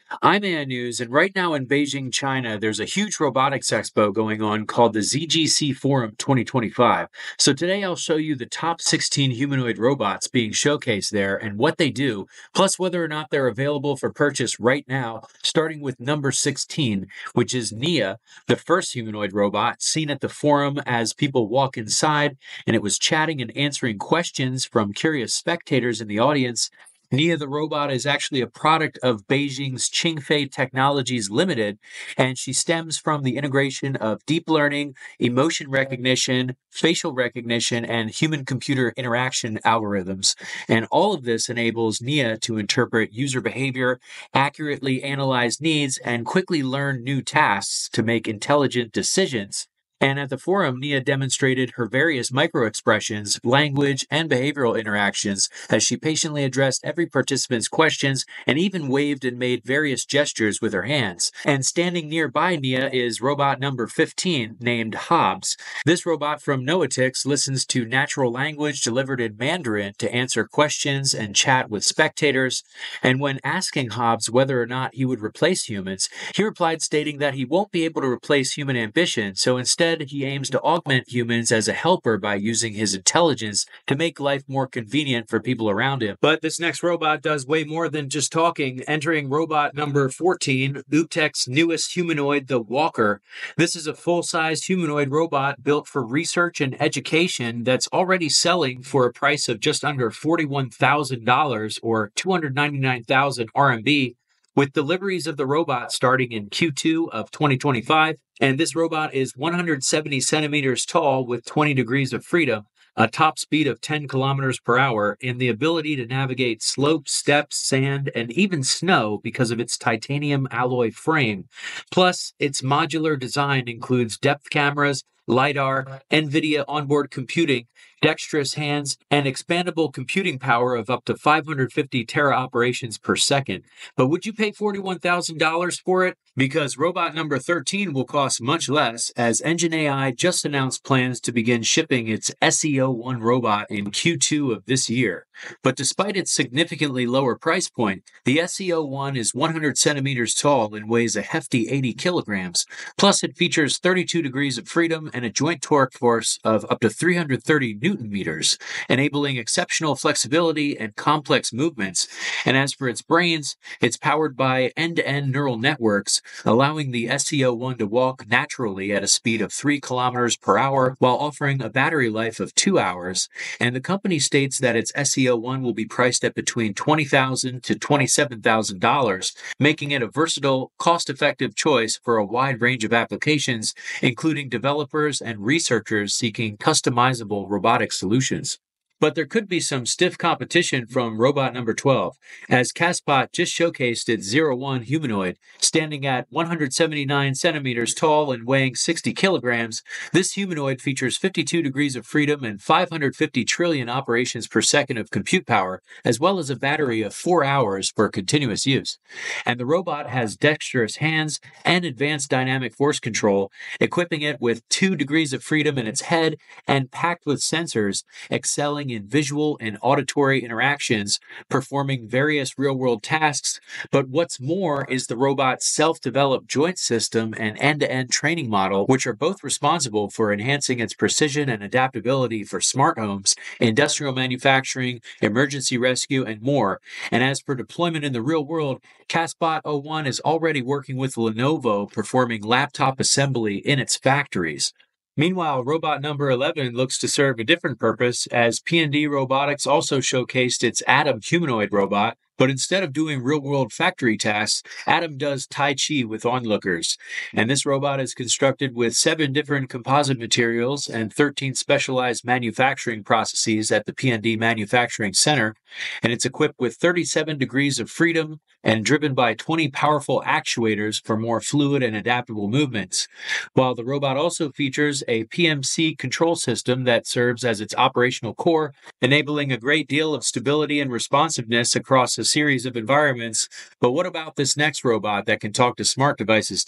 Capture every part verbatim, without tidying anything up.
I'm Ann News, and right now in Beijing, China, there's a huge robotics expo going on called the Z G C Forum twenty twenty-five. So today I'll show you the top sixteen humanoid robots being showcased there and what they do, plus whether or not they're available for purchase right now, starting with number sixteen, which is Nia, the first humanoid robot seen at the forum as people walk inside, and it was chatting and answering questions from curious spectators in the audience. Nia the robot is actually a product of Beijing's Qingfei Technologies Limited, and she stems from the integration of deep learning, emotion recognition, facial recognition, and human-computer interaction algorithms. And all of this enables Nia to interpret user behavior, accurately analyze needs, and quickly learn new tasks to make intelligent decisions. And at the forum, Nia demonstrated her various micro-expressions, language, and behavioral interactions as she patiently addressed every participant's questions and even waved and made various gestures with her hands. And standing nearby Nia is robot number fifteen, named Hobbs. This robot from Noatix listens to natural language delivered in Mandarin to answer questions and chat with spectators. And when asking Hobbs whether or not he would replace humans, he replied stating that he won't be able to replace human ambition, so instead he aims to augment humans as a helper by using his intelligence to make life more convenient for people around him. But this next robot does way more than just talking. Entering robot number fourteen, Uptech's newest humanoid, the Walker. This is a full-size humanoid robot built for research and education that's already selling for a price of just under forty-one thousand dollars or two hundred ninety-nine thousand R M B, with deliveries of the robot starting in Q two of twenty twenty-five. And this robot is one hundred seventy centimeters tall with twenty degrees of freedom, a top speed of ten kilometers per hour, and the ability to navigate slopes, steps, sand, and even snow because of its titanium alloy frame. Plus, its modular design includes depth cameras, LiDAR, NVIDIA onboard computing, dexterous hands, and expandable computing power of up to five hundred fifty tera operations per second. But would you pay forty-one thousand dollars for it? Because robot number thirteen will cost much less, as Engine A I just announced plans to begin shipping its S E O one robot in Q two of this year. But despite its significantly lower price point, the S E O one is one hundred centimeters tall and weighs a hefty eighty kilograms. Plus, it features thirty-two degrees of freedom and a joint torque force of up to three hundred thirty newton meters, enabling exceptional flexibility and complex movements. And as for its brains, it's powered by end-to-end neural networks, allowing the S E O one to walk naturally at a speed of three kilometers per hour while offering a battery life of two hours. And the company states that its S E O one will be priced at between twenty thousand dollars to twenty-seven thousand dollars, making it a versatile, cost-effective choice for a wide range of applications, including developers and researchers seeking customizable robotic solutions. But there could be some stiff competition from robot number twelve, as Caspot just showcased its zero one humanoid. Standing at one hundred seventy-nine centimeters tall and weighing sixty kilograms, this humanoid features fifty-two degrees of freedom and five hundred fifty trillion operations per second of compute power, as well as a battery of four hours for continuous use. And the robot has dexterous hands and advanced dynamic force control, equipping it with two degrees of freedom in its head and packed with sensors, excelling in visual and auditory interactions, performing various real-world tasks. But what's more is the robot's self-developed joint system and end-to-end training model, which are both responsible for enhancing its precision and adaptability for smart homes, industrial manufacturing, emergency rescue, and more. And as for deployment in the real world, Caspot oh one is already working with Lenovo, performing laptop assembly in its factories. Meanwhile, robot number eleven looks to serve a different purpose, as P and D Robotics also showcased its Atom humanoid robot, but instead of doing real-world factory tasks, Atom does Tai Chi with onlookers. And this robot is constructed with seven different composite materials and thirteen specialized manufacturing processes at the P and D Manufacturing Center, and it's equipped with thirty-seven degrees of freedom and driven by twenty powerful actuators for more fluid and adaptable movements. While the robot also features a P M C control system that serves as its operational core, enabling a great deal of stability and responsiveness across a series of environments. But what about this next robot that can talk to smart devices too?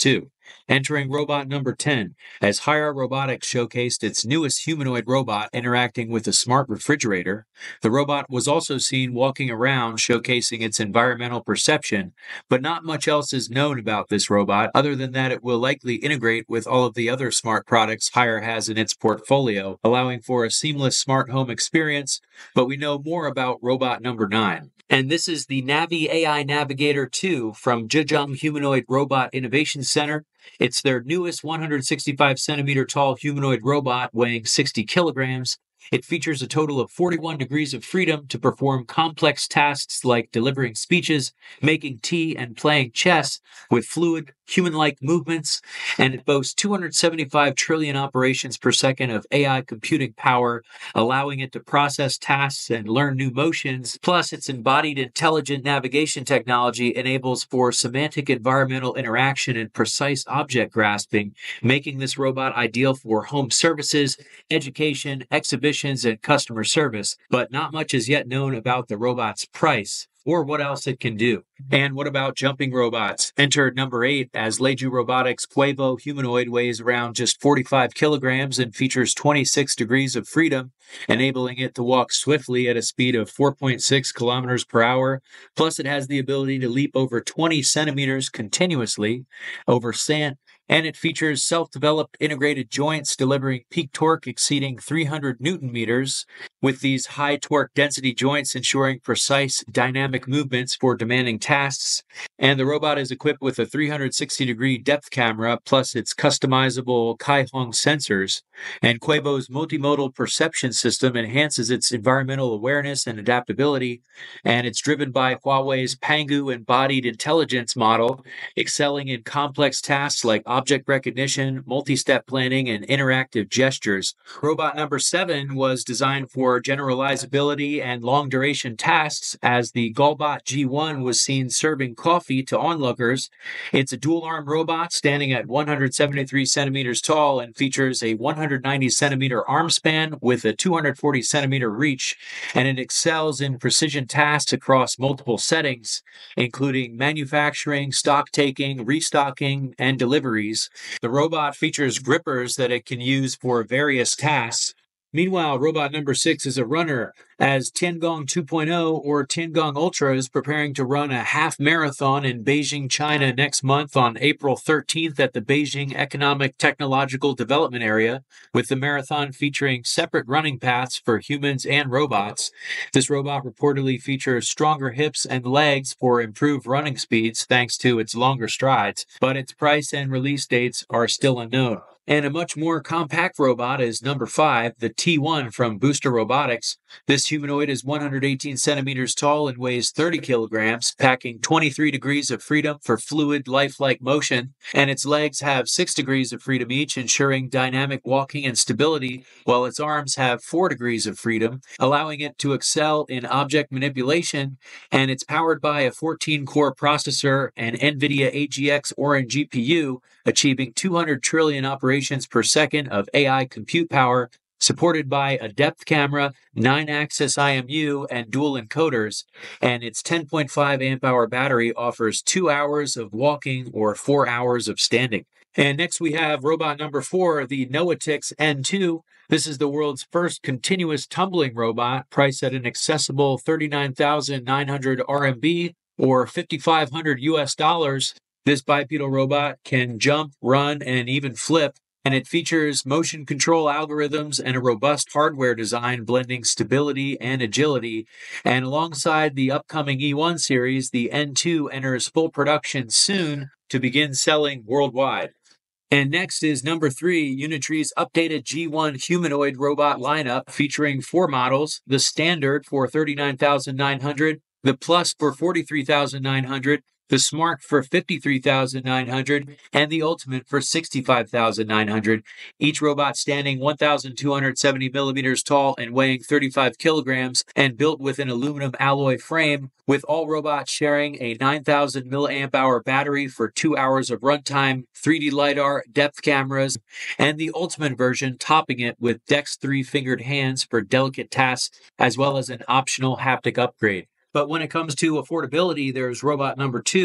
Entering robot number ten, as Haier Robotics showcased its newest humanoid robot interacting with a smart refrigerator. The robot was also seen walking around showcasing its environmental perception, but not much else is known about this robot other than that it will likely integrate with all of the other smart products Haier has in its portfolio, allowing for a seamless smart home experience, but we know more about robot number nine. And this is the Navi A I Navigator two from Zhejiang Humanoid Robot Innovation Center. It's their newest one hundred sixty-five centimeter tall humanoid robot weighing sixty kilograms. It features a total of forty-one degrees of freedom to perform complex tasks like delivering speeches, making tea, and playing chess with fluid, human-like movements, and it boasts two hundred seventy-five trillion operations per second of A I computing power, allowing it to process tasks and learn new motions. Plus, its embodied intelligent navigation technology enables for semantic environmental interaction and precise object grasping, making this robot ideal for home services, education, exhibitions, and customer service, but not much is yet known about the robot's price or what else it can do. And what about jumping robots? Enter number eight, as Leju Robotics' Quavo humanoid weighs around just forty-five kilograms and features twenty-six degrees of freedom, enabling it to walk swiftly at a speed of four point six kilometers per hour. Plus, it has the ability to leap over twenty centimeters continuously over sand, and it features self-developed integrated joints delivering peak torque exceeding three hundred newton meters, with these high torque density joints ensuring precise dynamic movements for demanding tasks. And the robot is equipped with a three hundred sixty degree depth camera plus its customizable Kaihong sensors. And Quavo's multimodal perception system enhances its environmental awareness and adaptability, and it's driven by Huawei's Pangu embodied intelligence model, excelling in complex tasks like object recognition, multi-step planning, and interactive gestures. Robot number seven was designed for generalizability and long-duration tasks, as the Golbot G one was seen serving coffee to onlookers. It's a dual-arm robot standing at one hundred seventy-three centimeters tall and features a one hundred ninety centimeter arm span with a two hundred forty centimeter reach, and it excels in precision tasks across multiple settings, including manufacturing, stock taking, restocking, and deliveries. The robot features grippers that it can use for various tasks. Meanwhile, robot number six is a runner, as Tiangong two point oh or Tiangong Ultra is preparing to run a half marathon in Beijing, China next month on April thirteenth at the Beijing Economic Technological Development Area, with the marathon featuring separate running paths for humans and robots. This robot reportedly features stronger hips and legs for improved running speeds thanks to its longer strides, but its price and release dates are still unknown. And a much more compact robot is number five, the T one from Booster Robotics. This humanoid is one hundred eighteen centimeters tall and weighs thirty kilograms, packing twenty-three degrees of freedom for fluid, lifelike motion, and its legs have six degrees of freedom each, ensuring dynamic walking and stability, while its arms have four degrees of freedom, allowing it to excel in object manipulation, and it's powered by a fourteen core processor and NVIDIA A G X Orin G P U, achieving two hundred trillion operations per second of A I compute power, supported by a depth camera, nine axis I M U, and dual encoders, and its ten point five amp hour battery offers two hours of walking or four hours of standing. And next we have robot number four, the Noatix N two. This is the world's first continuous tumbling robot, priced at an accessible thirty-nine thousand nine hundred R M B or fifty-five hundred U S dollars. This bipedal robot can jump, run, and even flip, and it features motion control algorithms and a robust hardware design blending stability and agility. And alongside the upcoming E one series, the N two enters full production soon to begin selling worldwide. And next is number three, Unitree's updated G one humanoid robot lineup, featuring four models: the Standard for thirty-nine thousand nine hundred dollars, the Plus for forty-three thousand nine hundred dollars, the Smart for fifty-three thousand nine hundred dollars, and the Ultimate for sixty-five thousand nine hundred dollars. Each robot standing one thousand two hundred seventy millimeters tall and weighing thirty-five kilograms, and built with an aluminum alloy frame, with all robots sharing a nine thousand milliamp hour battery for two hours of runtime, three D LiDAR, depth cameras, and the Ultimate version topping it with Dex three fingered hands for delicate tasks, as well as an optional haptic upgrade. But when it comes to affordability, there's robot number two,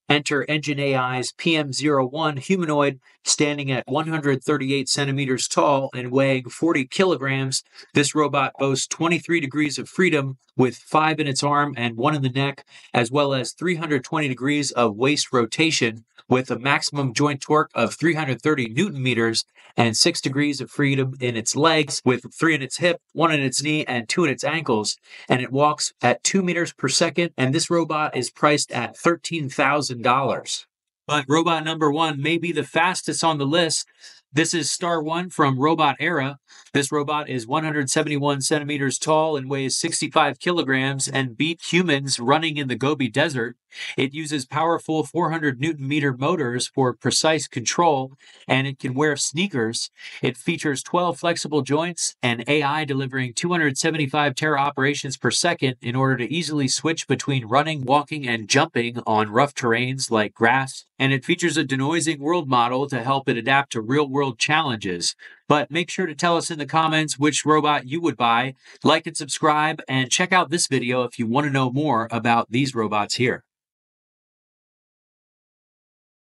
Enter Engine A I's P M zero one humanoid, standing at one hundred thirty-eight centimeters tall and weighing forty kilograms. This robot boasts twenty-three degrees of freedom with five in its arm and one in the neck, as well as three hundred twenty degrees of waist rotation with a maximum joint torque of three hundred thirty newton meters and six degrees of freedom in its legs with three in its hip, one in its knee, and two in its ankles. And it walks at two meters per second. And this robot is priced at thirteen thousand dollars. But robot number one may be the fastest on the list. This is Star One from Robot Era. This robot is one hundred seventy-one centimeters tall and weighs sixty-five kilograms and beat humans running in the Gobi Desert. It uses powerful four hundred newton meter motors for precise control, and it can wear sneakers. It features twelve flexible joints and A I delivering two hundred seventy-five tera operations per second in order to easily switch between running, walking, and jumping on rough terrains like grass. And it features a denoising world model to help it adapt to real-world challenges. But make sure to tell us in the comments which robot you would buy. Like and subscribe, and check out this video if you want to know more about these robots here.